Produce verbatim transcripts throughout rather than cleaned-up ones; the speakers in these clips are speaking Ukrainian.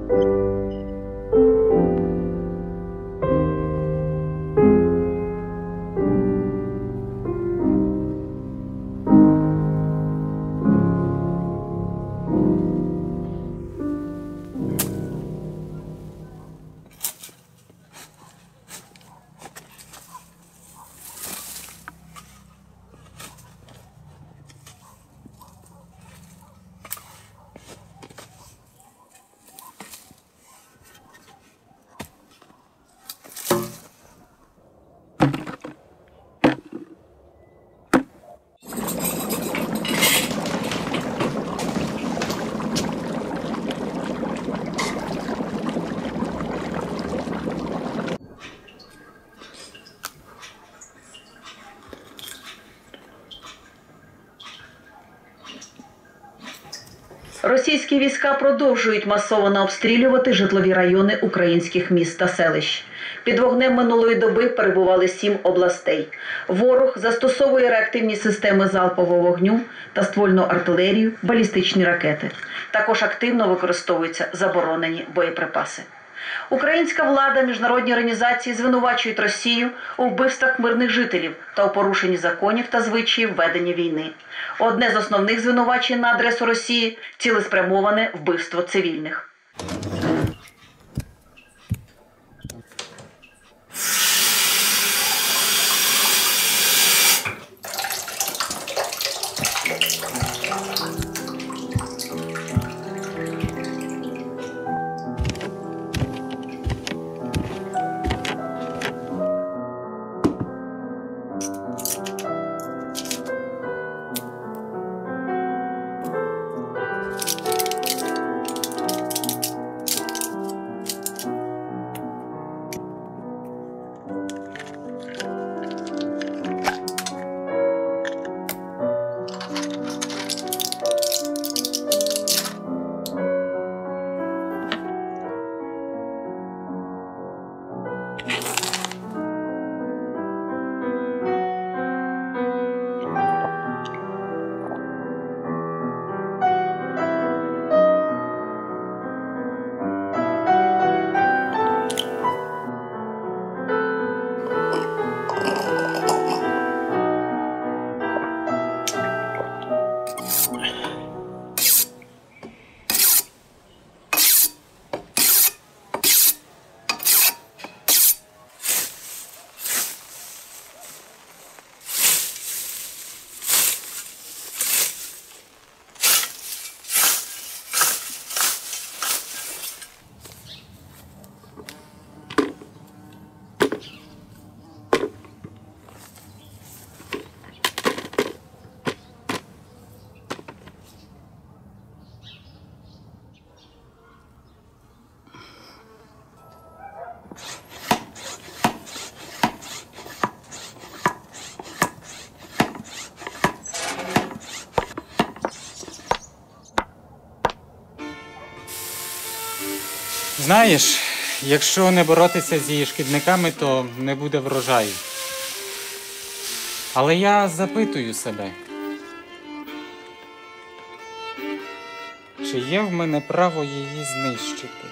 Російські війська продовжують масово обстрілювати житлові райони українських міст та селищ. Під вогнем минулої доби перебували сім областей. Ворог застосовує реактивні системи залпового вогню та ствольну артилерію, балістичні ракети. Також активно використовуються заборонені боєприпаси. Українська влада, міжнародні організації звинувачують Росію у вбивствах мирних жителів та у порушенні законів та звичаїв ведення війни. Одне з основних звинувачень на адресу Росії – цілеспрямоване вбивство цивільних. Знаєш, якщо не боротися зі шкідниками, то не буде врожаю. Але я запитую себе, чи є в мене право її знищити?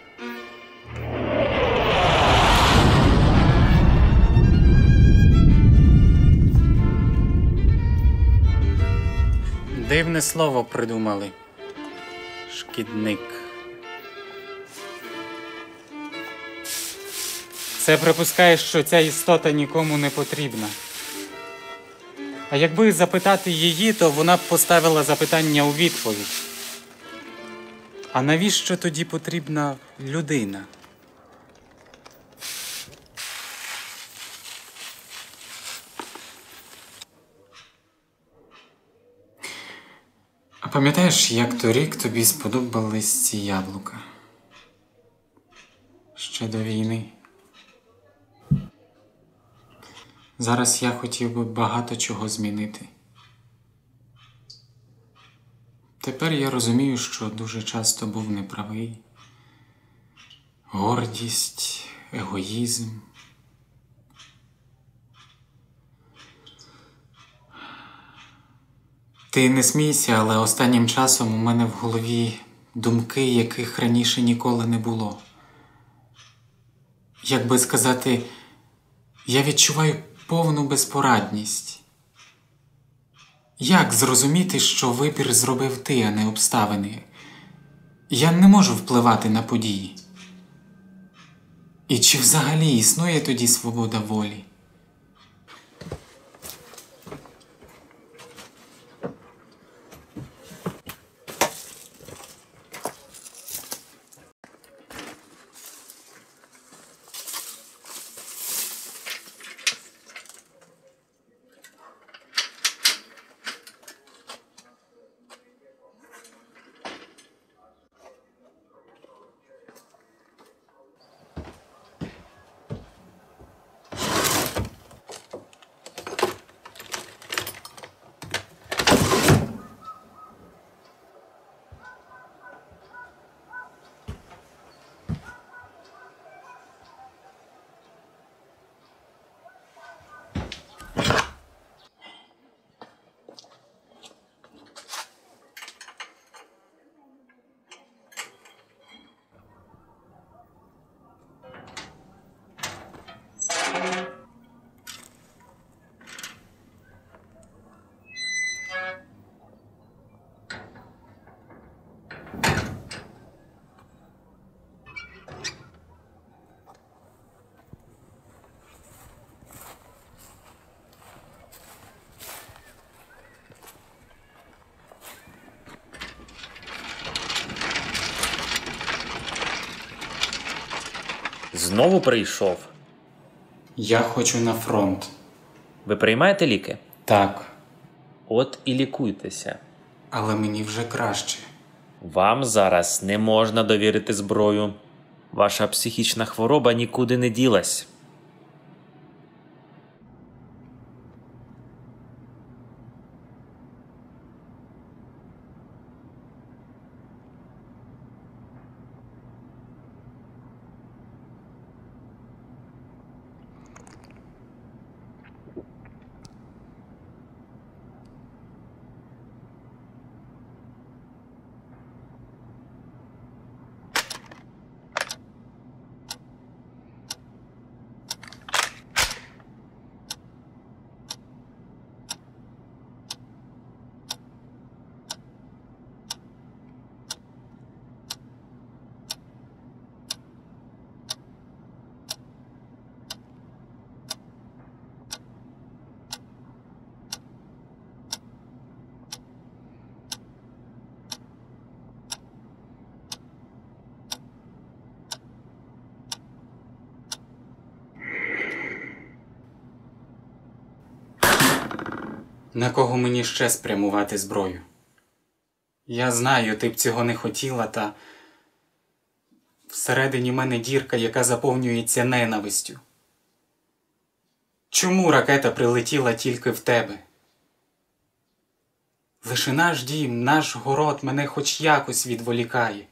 Дивне слово придумали. Шкідник. Це припускає, що ця істота нікому не потрібна. А якби запитати її, то вона б поставила запитання у відповідь. А навіщо тоді потрібна людина? А пам'ятаєш, як торік тобі сподобались ці яблука? Ще до війни. Зараз я хотів би багато чого змінити. Тепер я розумію, що дуже часто був неправий. Гордість, егоїзм. Ти не смійся, але останнім часом у мене в голові думки, яких раніше ніколи не було. Як би сказати, я відчуваю повну безпорадність. Як зрозуміти, що вибір зробив ти, а не обставини? Я не можу впливати на події. І чи взагалі існує тоді свобода волі? Знову прийшов? Я хочу на фронт. Ви приймаєте ліки? Так, От і лікуйтеся. але мені вже краще. Вам зараз не можна довірити зброю. Ваша психічна хвороба нікуди не ділась. На кого мені ще спрямувати зброю? Я знаю, ти б цього не хотіла, та всередині мене дірка, яка заповнюється ненавистю. Чому ракета прилетіла тільки в тебе? Лише наш дім, наш город мене хоч якось відволікає.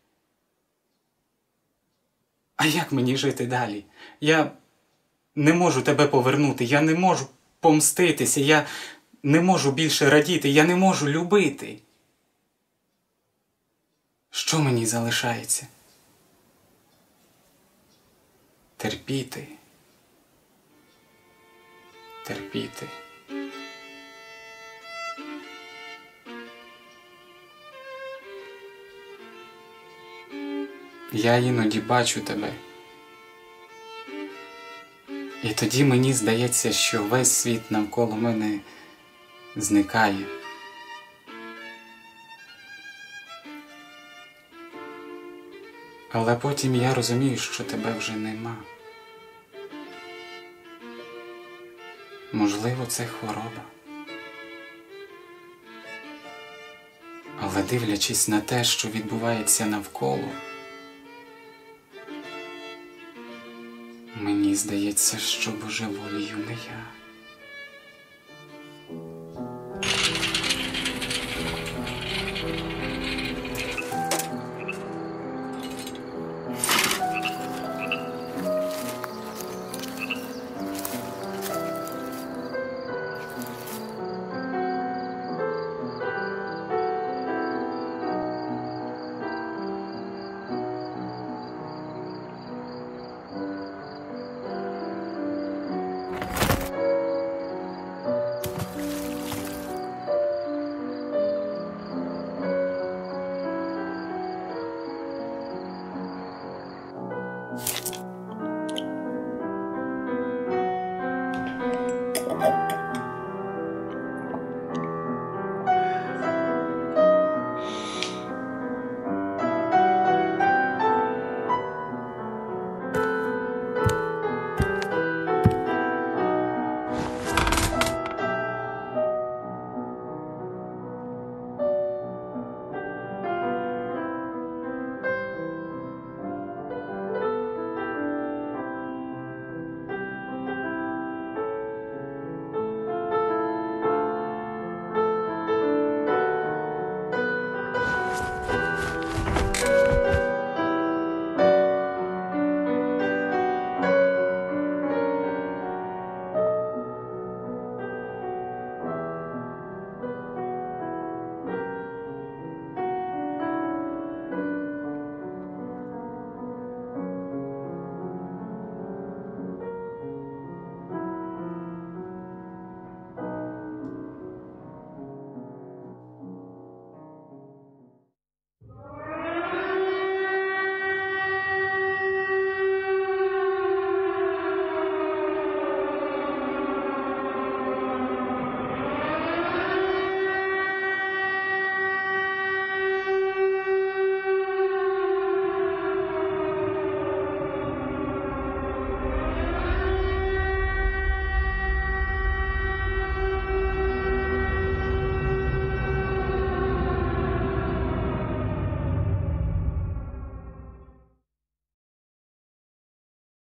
А як мені жити далі? Я не можу тебе повернути, я не можу помститися, я не можу більше радіти, я не можу любити. Що мені залишається? Терпіти. Терпіти. Я іноді бачу тебе. І тоді мені здається, що весь світ навколо мене зникає. Але потім я розумію, що тебе вже нема. Можливо, це хвороба. Але дивлячись на те, що відбувається навколо, мені здається, що божеволію не я.